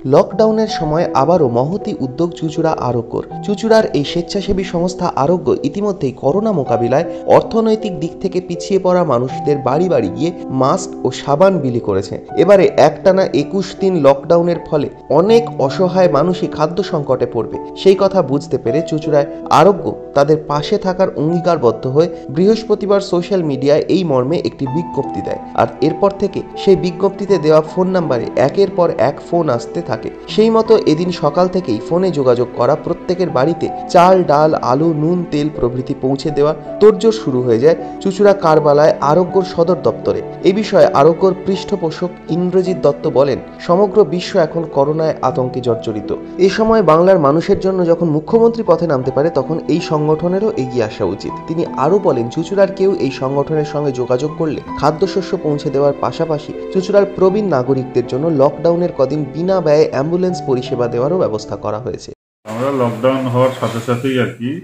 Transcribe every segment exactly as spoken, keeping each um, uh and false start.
লকডাউনের সময় আবারও মহতি উদ্যোগ চুঁচুড়া আরোগ্যর। চুঁচুড়ার এই স্বেচ্ছাসেবী সংস্থা আরোগ্য ইতিমধ্যেই করোনা মোকাবিলায় অর্থনৈতিক দিক থেকে পিছিয়ে পড়া মানুষদের বাড়ি বাড়ি গিয়ে মাস্ক ও সাবান বিলি করেছে। এবারে একটানা একুশ দিন লকডাউনের ফলে অনেক অসহায় মানুষই খাদ্য সংকটে পড়বে, সেই কথা বুঝতে পেরে চুঁচুড়ায় আরোগ্য তাদের পাশে থাকার অঙ্গীকারবদ্ধ হয়ে বৃহস্পতিবার সোশ্যাল মিডিয়ায় এই মর্মে একটি বিজ্ঞপ্তি দেয়। আর এরপর থেকে সেই বিজ্ঞপ্তিতে দেওয়া ফোন নাম্বারে একের পর এক ফোন আসতে থাকে। সেই মতো এদিন সকাল থেকেই ফোনে যোগাযোগ করা প্রত্যেকের বাড়িতে চাল, ডাল, আলু, নুন, তেল প্রভৃতি পৌঁছে দেওয়া তোড়জোড় শুরু হয়ে যায় চুঁচুড়া কারবালায় আরোগ্যর সদর দপ্তরে। এ বিষয়ে আরোগ্যর পৃষ্ঠপোষক ইন্দ্রজিৎ দত্ত বলেন, সমগ্র বিশ্ব এখন করোনায় আতঙ্কে জর্জরিত। এই সময় বাংলার মানুষের জন্য যখন মুখ্যমন্ত্রী পথে নামতে পারে তখন এই সংগঠনেরও এগিয়ে আসা উচিত। তিনি আরও বলেন, চুঁচুড়ার কেউ এই সংগঠনের সঙ্গে যোগাযোগ করলে খাদ্যশস্য পৌঁছে দেওয়ার পাশাপাশি চুঁচুড়ার প্রবীণ নাগরিকদের জন্য লকডাউনের কদিন বিনা ব্যয়ে অ্যাম্বুলেন্স পরিষেবা দেওয়ারও ব্যবস্থা করা হয়েছে। আমরা লকডাউন হওয়ার সাথে সাথেই আর কি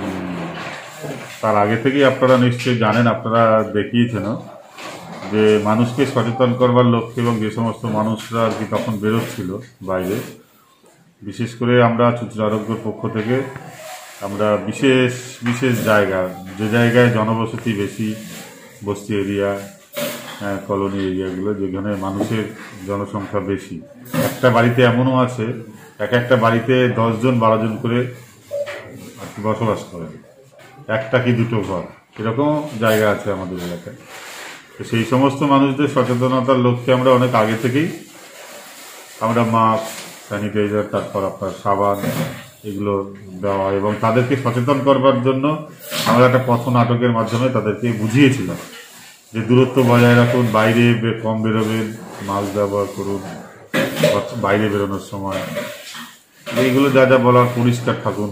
তার আগে থেকেই আপনারা নিশ্চয়ই জানেন, আপনারা দেখিয়েছেন যে মানুষকে সচেতন করবার লক্ষ্যে এবং যে সমস্ত মানুষরা আর কি তখন বেরোচ্ছিল বাইরে, বিশেষ করে আমরা চুঁচুড়া আরোগ্যর পক্ষ থেকে আমরা বিশেষ বিশেষ জায়গা, যে জায়গায় জনবসতি বেশি, বস্তি এরিয়া, কলোনি এরিয়াগুলো যেখানে মানুষের জনসংখ্যা বেশি, একটা বাড়িতে এমনও আছে এক একটা বাড়িতে দশজন বারো জন করে আর কি বসবাস করে, একটা কি দুটো ঘর, এরকম জায়গা আছে আমাদের এলাকায়। তো সেই সমস্ত মানুষদের সচেতনতার লক্ষ্যে আমরা অনেক আগে থেকেই আমরা মাস্ক, স্যানিটাইজার, তারপর আপনার সাবান এগুলো দেওয়া এবং তাদেরকে সচেতন করবার জন্য আমরা একটা পথ নাটকের মাধ্যমে তাদেরকে বুঝিয়েছিলাম যে দূরত্ব বজায় রাখুন, বাইরে কম বেরোবেন, মাস্ক ব্যবহার করুন বাইরে বেরোনোর সময়, এইগুলো যা যা বলার, পরিষ্কার থাকুন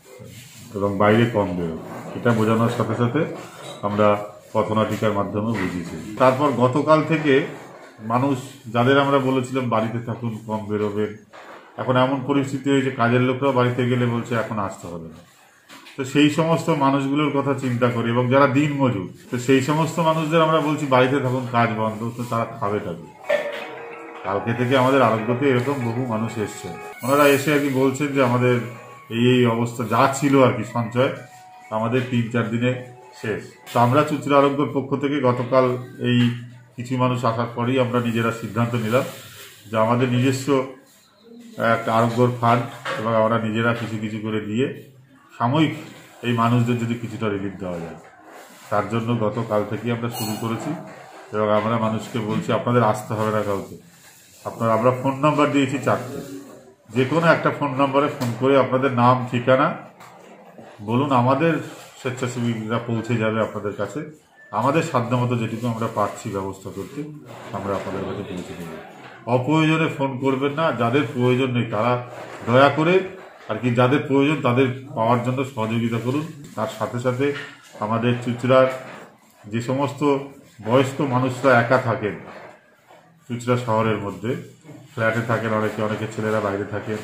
এবং বাইরে কম বেরোন, এটা বোঝানোর সাথে সাথে আমরা পথনাটিকার মাধ্যমে বুঝিয়েছি। তারপর গতকাল থেকে মানুষ যাদের আমরা বলেছিলাম বাড়িতে থাকুন, কম বেরোবেন, এখন এমন পরিস্থিতি হয়েছে কাজের লোকরাও বাড়িতে গেলে বলছে এখন আসতে হবে না। তো সেই সমস্ত মানুষগুলোর কথা চিন্তা করি এবং যারা দিন মজুর, তো সেই সমস্ত মানুষদের আমরা বলছি বাড়িতে থাকুন, কাজ বন্ধ, তো তারা খাবে টাবে। কালকে থেকে আমাদের আরোগ্যতে এরকম বহু মানুষ এসছে, ওনারা এসে আর কি বলছেন যে আমাদের এই এই অবস্থা যা ছিল আর কি সঞ্চয় আমাদের তিন চার দিনে শেষ। তো আমরা চুঁচুড়া আরোগ্যর পক্ষ থেকে গতকাল এই কিছু মানুষ আসার পরেই আমরা নিজেরা সিদ্ধান্ত নিলাম যে আমাদের নিজস্ব একটা আরোগ্যর ফান্ড এবং আমরা নিজেরা কিছু কিছু করে দিয়ে সাময়িক এই মানুষদের যদি কিছুটা রিলিফ দেওয়া যায়, তার জন্য গতকাল থেকেই আমরা শুরু করেছি এবং আমরা মানুষকে বলছি আপনাদের আসতে হবে না কাউকে, আপনারা আমরা ফোন নাম্বার দিয়েছি চারটে, যে কোনো একটা ফোন নাম্বারে ফোন করে আপনাদের নাম, ঠিকানা বলুন, আমাদের স্বেচ্ছাসেবীরা পৌঁছে যাবে আপনাদের কাছে। আমাদের সাধ্যমতো যেটুকু আমরা পাচ্ছি ব্যবস্থা করতে আমরা আপনাদের কাছে পৌঁছে দেবো। অপ্রয়োজনে ফোন করবেন না, যাদের প্রয়োজন নেই তারা দয়া করে আর কি যাদের প্রয়োজন তাদের পাওয়ার জন্য সহযোগিতা করুন। তার সাথে সাথে আমাদের চুঁচুড়ার যে সমস্ত বয়স্ক মানুষরা একা থাকেন, চুঁচুড়া শহরের মধ্যে ফ্ল্যাটে থাকেন অনেকে, অনেকে ছেলেরা বাইরে থাকেন,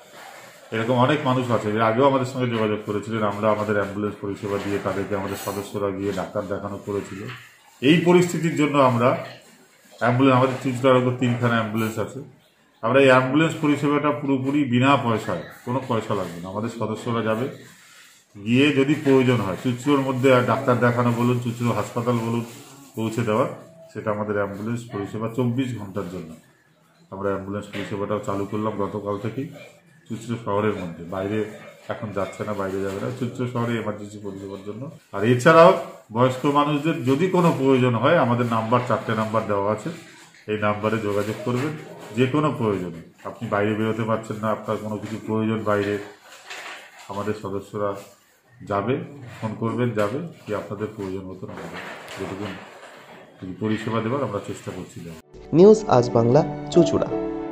এরকম অনেক মানুষ আছে। এর আগেও আমাদের সঙ্গে যোগাযোগ করেছিলেন, আমরা আমাদের অ্যাম্বুলেন্স পরিষেবা দিয়ে তাদেরকে আমাদের সদস্যরা গিয়ে ডাক্তার দেখানো করেছিল। এই পরিস্থিতির জন্য আমরা অ্যাম্বুলেন্স, আমাদের চুঁচুড়া আরোগ্য তিনখানা অ্যাম্বুলেন্স আছে, আমরা এই অ্যাম্বুলেন্স পরিষেবাটা পুরোপুরি বিনা পয়সায়, কোনো পয়সা লাগবে না, আমাদের সদস্যরা যাবে, গিয়ে যদি প্রয়োজন হয় চুঁচুড়োর মধ্যে ডাক্তার দেখানো বলুন, চুঁচুড়ো হাসপাতাল বলুন, পৌঁছে দেওয়া, সেটা আমাদের অ্যাম্বুলেন্স পরিষেবা চব্বিশ ঘন্টার জন্য আমরা অ্যাম্বুলেন্স পরিষেবাটাও চালু করলাম গতকাল থেকেই চুঁচুড়ো শহরের মধ্যে। বাইরে এখন যাচ্ছে না, বাইরে যাবে না, চুঁচুড়ো শহরে এমার্জেন্সি পরিষেবার জন্য। আর এছাড়াও বয়স্ক মানুষদের যদি কোনো প্রয়োজন হয় আমাদের নাম্বার, চারটে নাম্বার দেওয়া আছে, এই নাম্বারে যোগাযোগ করবেন যে কোনো প্রয়োজনে। আপনি বাইরে বেরোতে পারছেন না, আপনার কোনো কিছু প্রয়োজন বাইরে, আমাদের সদস্যরা যাবে, ফোন করবেন, যাবে, কি আপনাদের প্রয়োজন মতন আমাদের যেটুকু পরিষেবা দেওয়ার আমরা চেষ্টা করছি। নিউজ আজ বাংলা, চুঁচুড়া।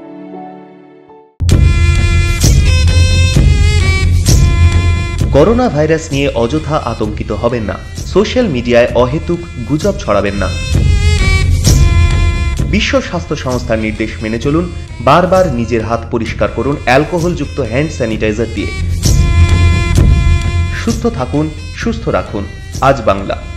করোনা ভাইরাস নিয়ে অযথা আতঙ্কিত হবেন না, সোশ্যাল মিডিয়ায় অহেতুক গুজব ছড়াবেন না। বিশ্ব স্বাস্থ্য সংস্থার নির্দেশ মেনে চলুন, বারবার নিজের হাত পরিষ্কার করুন অ্যালকোহলযুক্ত হ্যান্ড স্যানিটাইজার দিয়ে। সুস্থ থাকুন, সুস্থ রাখুন। আজ বাংলা।